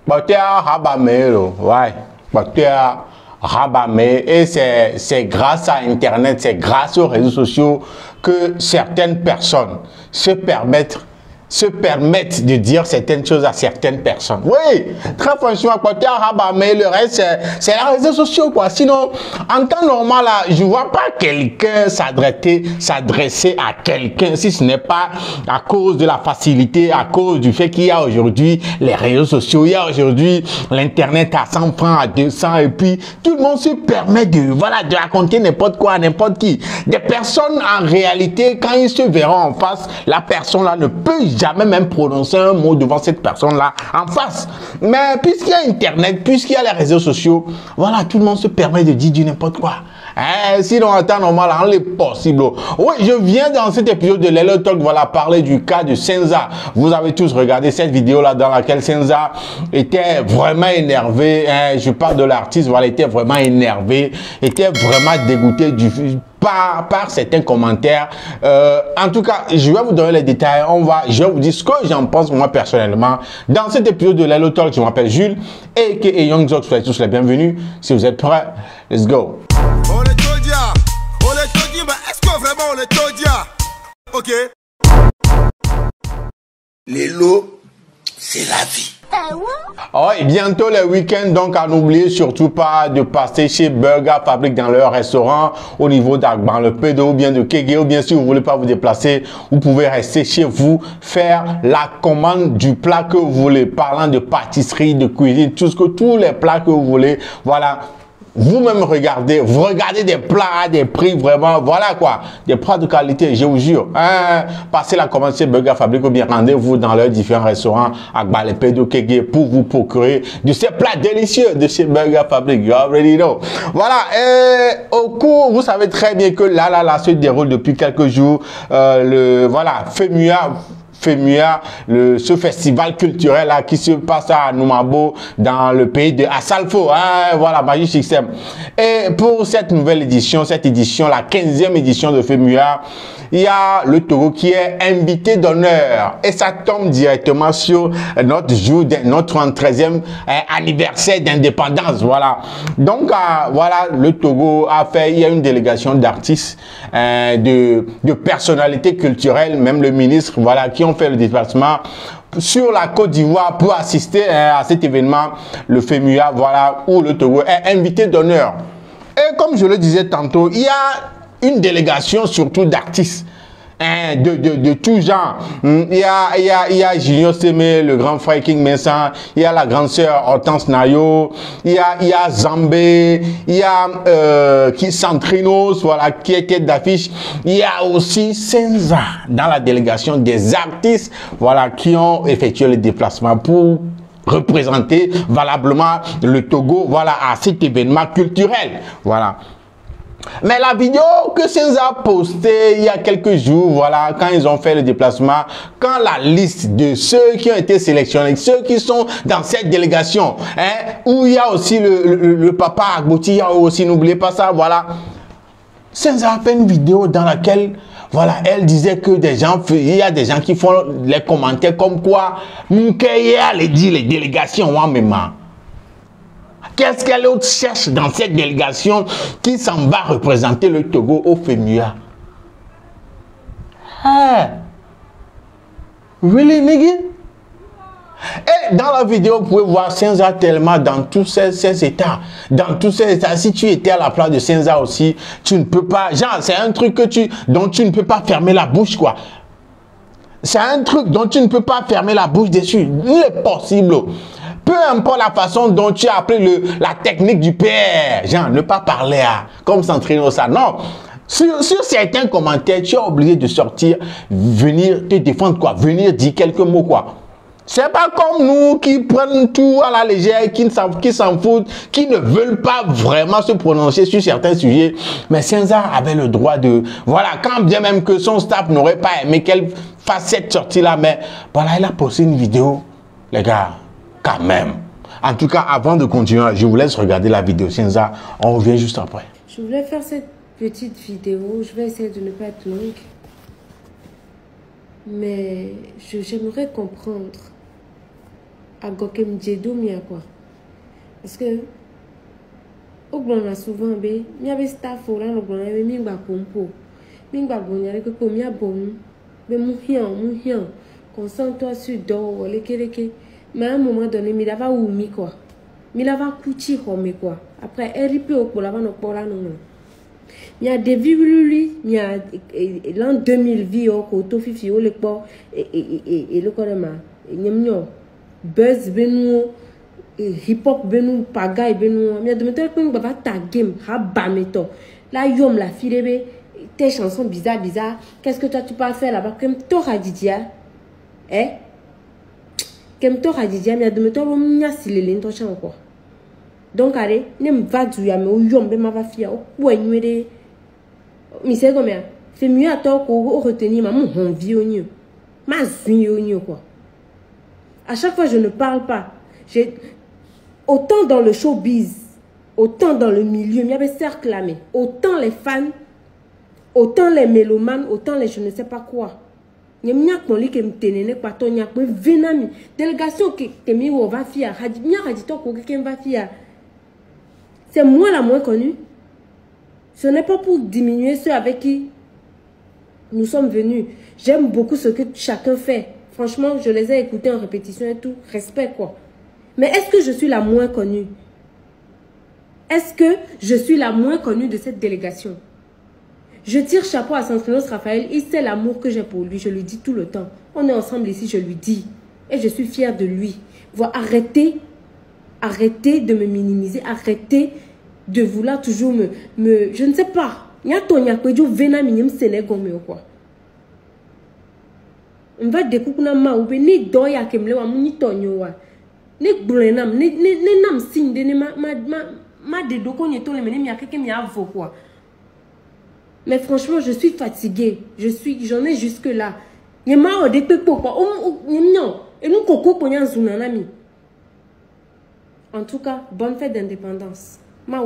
Batea Rabamelo, ouais. Batea Rabamé. Et c'est grâce à Internet, c'est grâce aux réseaux sociaux que certaines personnes se permettent de dire certaines choses à certaines personnes. Oui, très franchement, côté arabe, mais le reste, c'est les réseaux sociaux, quoi. Sinon, en temps normal, là, je ne vois pas quelqu'un s'adresser à quelqu'un si ce n'est pas à cause de la facilité, à cause du fait qu'il y a aujourd'hui les réseaux sociaux, il y a aujourd'hui l'Internet à 100 francs, à 200, et puis tout le monde se permet de raconter n'importe quoi à n'importe qui. Des personnes, en réalité, quand ils se verront en face, la personne là ne peut jamais même prononcer un mot devant cette personne-là en face. Mais puisqu'il y a Internet, puisqu'il y a les réseaux sociaux, voilà, tout le monde se permet de dire du n'importe quoi. Sinon, en temps normal, il est possible. Oui, je viens dans cet épisode de Lelo Talk, voilà, parler du cas de Senza. Vous avez tous regardé cette vidéo-là dans laquelle Senza était vraiment énervé. Je parle de l'artiste, voilà, était vraiment énervé, était vraiment dégoûté par certains commentaires. En tout cas, je vais vous donner les détails. Je vais vous dire ce que j'en pense moi personnellement. Dans cet épisode de Lelo Talk, je m'appelle Jules et Young Zox, soyez tous les bienvenus. Si vous êtes prêts, let's go. Est-ce que vraiment on est Todia? Ok. Lelo, c'est la vie. Oh, et bientôt le week-end, donc à n'oublier surtout pas de passer chez Burger Fabric dans leur restaurant au niveau d'Agban, le Pédo ou bien de Kégué, ou bien si vous voulez pas vous déplacer, vous pouvez rester chez vous, faire la commande du plat que vous voulez, parlant de pâtisserie, de cuisine, tous les plats que vous voulez, voilà. Vous-même regardez, vous regardez des plats à des prix vraiment, voilà quoi, des plats de qualité, je vous jure. Passez la commande chez Burger Fabric ou bien rendez-vous dans leurs différents restaurants à Pédo Kégué pour vous procurer de ces plats délicieux de chez Burger Fabric. You already know. Voilà, au cours, vous savez très bien que là se déroule depuis quelques jours voilà, FEMUA, ce festival culturel là qui se passe à Noumabo dans le pays de Assalfo, voilà, Magic System. Et pour cette nouvelle édition, la 15e édition de FEMUA, il y a le Togo qui est invité d'honneur et ça tombe directement sur notre jour, notre 13e anniversaire d'indépendance, voilà. Donc, voilà, le Togo il y a une délégation d'artistes, de personnalités culturelles, même le ministre, voilà, qui ont fait le déplacement sur la Côte d'Ivoire pour assister à cet événement, le FEMUA, voilà, où le Togo est invité d'honneur. Et comme je le disais tantôt, il y a une délégation surtout d'artistes de tout genre. Il y a Junior Semé, le grand frère King Vincent, il y a la grande sœur Hortense Nayo, il y a Zambé, il y a Santrinos, voilà, qui est tête d'affiche. Il y a aussi Senza dans la délégation des artistes, voilà, qui ont effectué le déplacement pour représenter valablement le Togo, voilà, à cet événement culturel, voilà. Mais la vidéo que Senza a postée il y a quelques jours, voilà, quand ils ont fait le déplacement, quand la liste de ceux qui ont été sélectionnés, ceux qui sont dans cette délégation, où il y a aussi le papa Agboti, il y a aussi, n'oubliez pas ça, voilà. Senza a fait une vidéo dans laquelle, voilà, elle disait que il y a des gens qui font les commentaires comme quoi, Moukeye allait dire les délégations, moi même. Qu'est-ce qu'elle cherche dans cette délégation qui s'en va représenter le Togo au FEMUA? Really, nigga? Et dans la vidéo, vous pouvez voir Senza tellement dans tous ces états. Dans tous ces états. Si tu étais à la place de Senza aussi, tu ne peux pas... Genre, c'est un truc dont tu ne peux pas fermer la bouche, quoi. C'est un truc dont tu ne peux pas fermer la bouche dessus. Il est possible. Peu importe la façon dont tu as appris la technique du PR, genre ne pas parler comme s'entraîner ça. Non, sur certains commentaires, tu es obligé de sortir, venir te défendre, quoi, venir dire quelques mots, quoi. C'est pas comme nous qui prennent tout à la légère, qui s'en foutent, qui ne veulent pas vraiment se prononcer sur certains sujets. Mais Senza avait le droit de... Voilà, quand bien même que son staff n'aurait pas aimé qu'elle fasse cette sortie-là, mais voilà, elle a posté une vidéo, les gars. Quand même. En tout cas, avant de continuer, je vous laisse regarder la vidéo. Senza, on revient juste après. Je voulais faire cette petite vidéo. Je vais essayer de ne pas être longue. Mais j'aimerais comprendre. à Gokem Djedo, mia quoi. Parce que, au bon, on a souvent, il y avait staff, on a le bon, il y avait mingba pompo. Mingba bon, il y avait que comme il y a bon, mais mouhian, concentre-toi sur d'or, les kéréké. Mais à un moment donné, il va oumi quoi. Il va coucher comme quoi. Après, elle ripé au pôle avant de pola non. Il y a des vies, il y a l'an 2000 vie au côté fifi au le port et le corema. Il y a buzz benu, hip hop benu, pagaille benu. Il y a de méthodes que nous va ta game, ha bameto. Là, yom la fille tes chansons bizarres. Qu'est-ce que toi tu peux faire là-bas? Comme toi Didia, Comme toi Didia, il y a de méthodes où il y a si les lignes toi quoi. Donc allez, ne me va du yam ou yom be ma va fia au poignet de. Mais c'est combien? C'est mieux à toi qu'on retenir ma mon vie au mieux. Ma zui au mieux quoi. À chaque fois je ne parle pas. J'ai autant dans le showbiz, autant dans le milieu, il y avait cercle là, mais autant les fans, autant les mélomanes, autant les je ne sais pas quoi. Il y a μια qu'on qui me tenait pas ton y a pas venami délégation qui te mis au va fier. Hadi bien hadi toi qu'on quelqu'un va fier. C'est moi la moins connue. Ce n'est pas pour diminuer ceux avec qui nous sommes venus. J'aime beaucoup ce que chacun fait. Franchement, je les ai écoutés en répétition et tout. Respect, quoi. Mais est-ce que je suis la moins connue? Est-ce que je suis la moins connue de cette délégation? Je tire chapeau à Saint-Philos Raphaël. Il sait l'amour que j'ai pour lui. Je lui dis tout le temps. On est ensemble ici, je lui dis. Et je suis fière de lui. Voilà, arrêtez de me minimiser. Arrêtez de vouloir toujours me je ne sais pas. Il y a ton yakwejo vena minim sénégomé ou quoi. On va découper na ma ou ni doya kemle wa muni tonyo wa. Ni brenam ni nam signe de ma de doko nyeto le meni mi akeke mi avo quoi. Mais franchement, je suis fatiguée. J'en ai jusque là. Yema o de pepo quoi. Non. Et nous koko ponya zunanami. En tout cas, bonne fête d'indépendance.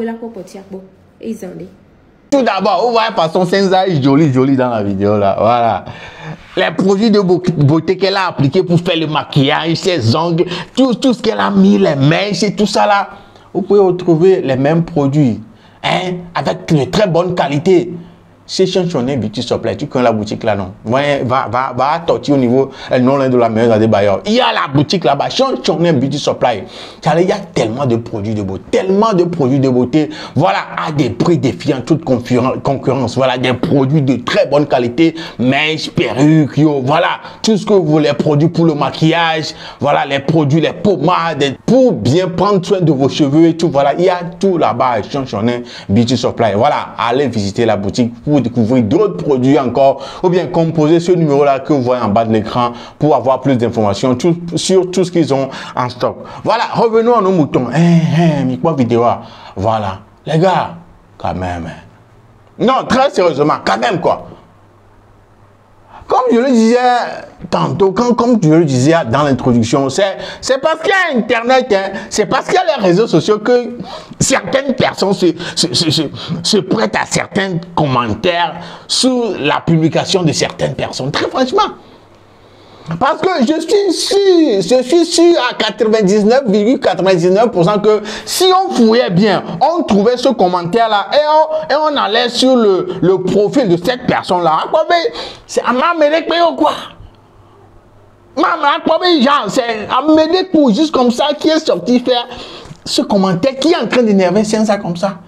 Tout d'abord, vous voyez par son visage joli dans la vidéo là. Voilà. Les produits de beauté qu'elle a appliqués pour faire le maquillage, ses ongles, tout ce qu'elle a mis, les mèches et tout ça là. Vous pouvez retrouver les mêmes produits. Hein, avec une très bonne qualité. C'est Chanchoné Beauty Supply. Tu connais la boutique là, non? Ouais, va à Torti au niveau non loin de la maison des bailleurs. Il y a la boutique là-bas, Chanchoné Beauty Supply. Il y a tellement de produits de beauté, Voilà, à des prix défiant toute concurrence. Voilà, des produits de très bonne qualité, mèches, perruques, voilà, tout ce que vous voulez, produits pour le maquillage. Voilà, les produits, les pommades, pour bien prendre soin de vos cheveux et tout. Voilà, il y a tout là-bas, Chanchoné Beauty Supply. Voilà, allez visiter la boutique pour découvrir d'autres produits encore, ou bien composer ce numéro là que vous voyez en bas de l'écran pour avoir plus d'informations sur tout ce qu'ils ont en stock. Voilà, revenons à nos moutons. Micro vidéo. Voilà, les gars, quand même. Non, très sérieusement, quand même quoi. Comme je le disais tantôt, comme je le disais dans l'introduction, c'est parce qu'il y a Internet, hein, c'est parce qu'il y a les réseaux sociaux que certaines personnes se prêtent à certains commentaires sous la publication de certaines personnes. Très franchement. Parce que je suis sûr à 99,99% que si on fouillait bien, on trouvait ce commentaire-là et on allait sur le profil de cette personne-là. C'est à m'amener quoi? C'est Amédée pour juste comme ça qui est sorti faire ce commentaire qui est en train d'énerver ça comme ça.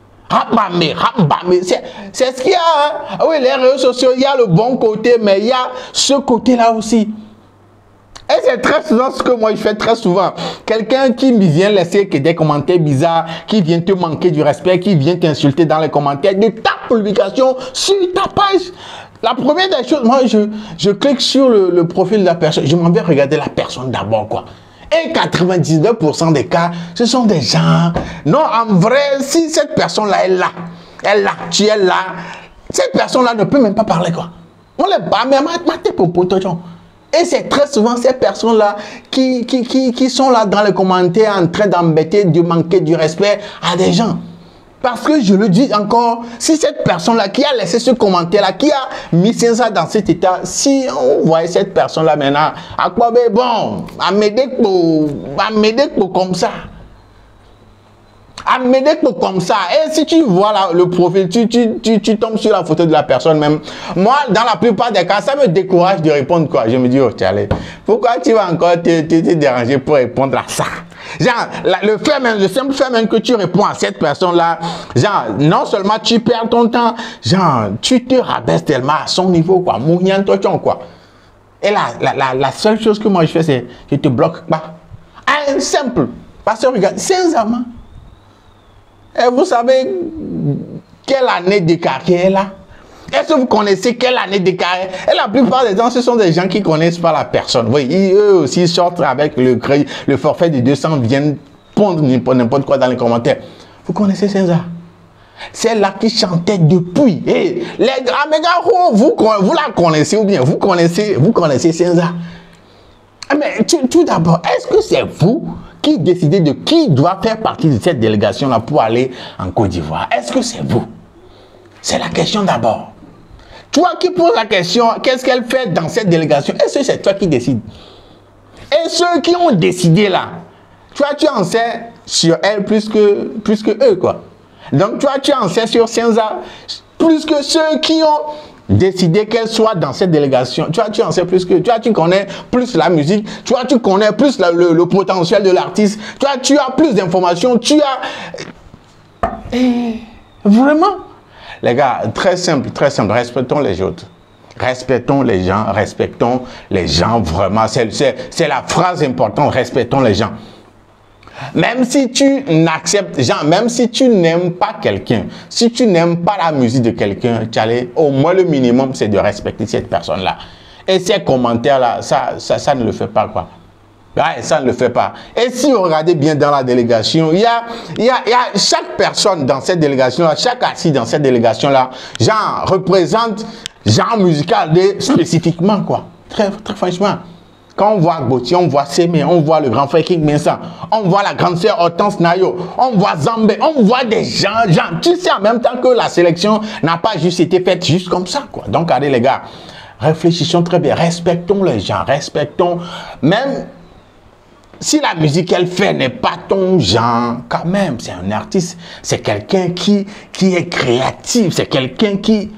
C'est ce qu'il y a. Hein? Oui, les réseaux sociaux, il y a le bon côté, mais il y a ce côté-là aussi. Et c'est très souvent ce que moi je fais très souvent. Quelqu'un qui vient laisser des commentaires bizarres, qui vient te manquer du respect, qui vient t'insulter dans les commentaires de ta publication sur ta page. La première des choses, moi je clique sur le profil de la personne. Je m'en vais regarder la personne d'abord quoi. Et 99% des cas, ce sont des gens. Non, en vrai, si cette personne-là est là, tu es là, cette personne-là ne peut même pas parler quoi. On les bat, mais et c'est très souvent ces personnes-là qui sont là dans les commentaires en train d'embêter, de manquer du respect à des gens. Parce que je le dis encore, si cette personne-là qui a laissé ce commentaire-là, qui a mis ça dans cet état, si on voyait cette personne-là maintenant, à quoi ben bon, à m'aider pour comme ça. À m'aider comme ça. Et si tu vois là, le profil, tu tombes sur la photo de la personne même. Moi, dans la plupart des cas, ça me décourage de répondre quoi. Je me dis, oh, Charlie, pourquoi tu vas encore te déranger pour répondre à ça? Genre, le simple fait même que tu réponds à cette personne-là, genre, non seulement tu perds ton temps, genre, tu te rabaisses tellement à son niveau, quoi. Mounian tochon, quoi. Et là, la seule chose que moi je fais, c'est je te bloque pas. Un simple. Parce que regarde, sincèrement. Et vous savez quelle année de carrière là? Est-ce que vous connaissez quelle année de carrière? Et la plupart des gens, ce sont des gens qui ne connaissent pas la personne. Oui, eux aussi sortent avec le forfait de 200, viennent pondre n'importe quoi dans les commentaires. Vous connaissez César? C'est là qui chantait depuis. Et les gars, mes gars, vous la connaissez ou bien vous connaissez César? Mais tout d'abord, est-ce que c'est vous qui décidez de qui doit faire partie de cette délégation-là pour aller en Côte d'Ivoire? Est-ce que c'est vous? C'est la question d'abord. Toi qui poses la question, qu'est-ce qu'elle fait dans cette délégation? Est-ce que c'est toi qui décides? Et ceux qui ont décidé là, toi tu en sais sur elle plus que eux, quoi. Donc toi tu en sais sur César plus que ceux qui ont décider qu'elle soit dans cette délégation. Tu en sais plus que toi, tu connais plus la musique, toi, tu connais plus le potentiel de l'artiste, toi, tu as plus d'informations, tu as... Vraiment? Les gars, très simple, respectons les autres. Respectons les gens, vraiment. C'est la phrase importante, respectons les gens. Même si tu n'acceptes, genre, même si tu n'aimes pas quelqu'un, si tu n'aimes pas la musique de quelqu'un, au moins le minimum, c'est de respecter cette personne-là. Et ces commentaires-là, ça ne le fait pas, quoi. Ouais, ça ne le fait pas. Et si vous regardez bien dans la délégation, il y a chaque personne dans cette délégation-là, chaque assis dans cette délégation-là, genre, représente genre musical spécifiquement, quoi. Très franchement. Quand on voit Gauthier, on voit Sémé, on voit le grand frère King Mensa, on voit la grande sœur Hortense Nayo, on voit Zambé, on voit des gens, tu sais en même temps que la sélection n'a pas juste été faite juste comme ça, quoi. Donc, allez les gars, réfléchissons très bien, respectons les gens, respectons, même si la musique qu'elle fait n'est pas ton genre, quand même, c'est un artiste, c'est quelqu'un qui est créatif, c'est quelqu'un qui...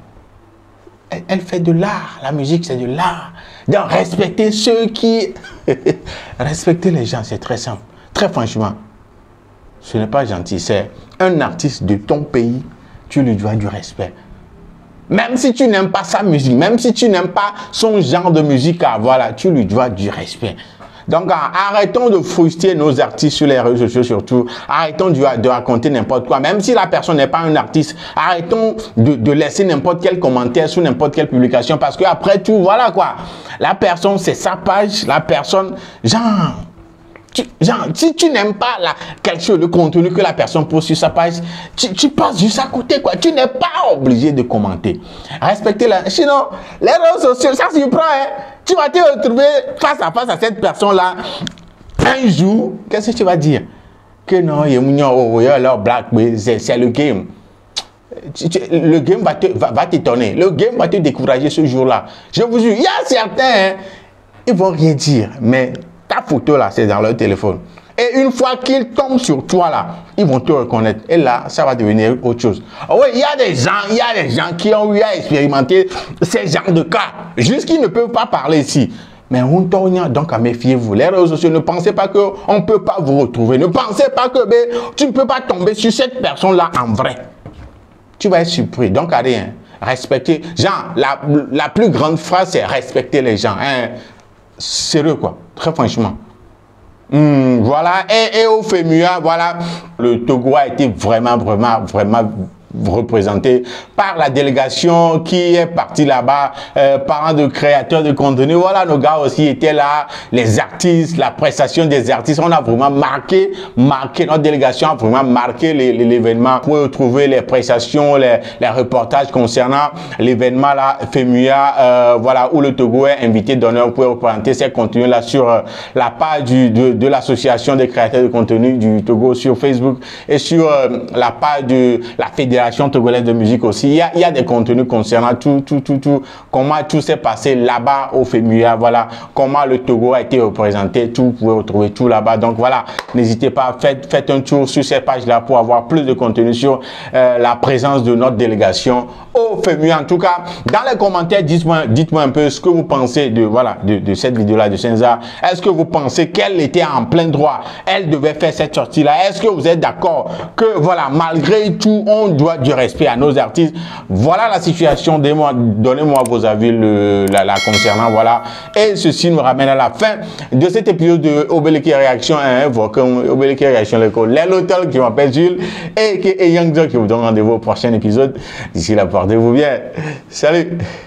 Elle fait de l'art, la musique c'est de l'art. Donc respecter ceux qui... Respecter les gens, c'est très simple. Très franchement, ce n'est pas gentil. C'est un artiste de ton pays, tu lui dois du respect. Même si tu n'aimes pas sa musique, même si tu n'aimes pas son genre de musique, voilà, tu lui dois du respect. Donc, arrêtons de frustrer nos artistes sur les réseaux sociaux surtout. Arrêtons de raconter n'importe quoi. Même si la personne n'est pas un artiste, arrêtons de laisser n'importe quel commentaire sous n'importe quelle publication. Parce que après tout, voilà quoi. La personne, c'est sa page. La personne, genre, si tu n'aimes pas quelque chose, le contenu que la personne pose sur sa page, tu passes juste à côté, quoi. Tu n'es pas obligé de commenter. Respectez-la. Sinon, les réseaux sociaux, ça surprend, hein. Tu vas te retrouver face à cette personne-là un jour. Qu'est-ce que tu vas dire? Que non, c'est le game. Le game va t'étonner. Le game va te décourager ce jour-là. Je vous jure, il y a certains, hein, ils vont rien dire, mais ta photo là, c'est dans leur téléphone. Et une fois qu'ils tombent sur toi là, ils vont te reconnaître. Et là, ça va devenir autre chose. Oui, il y a des gens qui ont eu à expérimenter ces genres de cas. Juste qu'ils ne peuvent pas parler ici. Mais donc méfiez-vous. Les réseaux sociaux, ne pensez pas qu'on ne peut pas vous retrouver. Ne pensez pas que tu ne peux pas tomber sur cette personne-là en vrai. Tu vas être surpris. Donc, rien. Respecter. Genre, la plus grande phrase, c'est respecter les gens. Hein. Sérieux, quoi. Très franchement. Voilà. Et au FEMUA, voilà. Le Togo a été vraiment représentés par la délégation qui est partie là-bas, parlant de créateurs de contenu. Voilà, nos gars aussi étaient là, les artistes, la prestation des artistes. On a vraiment marqué, notre délégation a vraiment marqué l'événement. Vous pouvez retrouver les prestations, les reportages concernant l'événement là, FEMUYA, voilà, où le Togo est invité d'honneur. Vous pouvez représenter ces contenus là sur la page de l'association des créateurs de contenu du Togo sur Facebook et sur la page de la Fédération togolaise de musique aussi. Il y a des contenus concernant tout, comment tout s'est passé là-bas au FEMUYA, voilà, comment le Togo a été représenté, tout, vous pouvez retrouver tout là-bas. Donc voilà, n'hésitez pas, faites un tour sur cette page-là pour avoir plus de contenu sur la présence de notre délégation au FEMUYA. En tout cas, dans les commentaires, dites-moi un peu ce que vous pensez de, voilà, de cette vidéo-là de Senza. Est-ce que vous pensez qu'elle était en plein droit? Elle devait faire cette sortie-là. Est-ce que vous êtes d'accord que, voilà, malgré tout, on doit du respect à nos artistes? Voilà la situation. Donnez-moi vos avis la concernant, voilà. Et ceci nous ramène à la fin de cet épisode de Obeleke Réaction 1. Obeleke Réaction, l'hôtel qui m'appelle Jules et Young Joe qui vous donne rendez-vous au prochain épisode. D'ici là, portez-vous bien. Salut!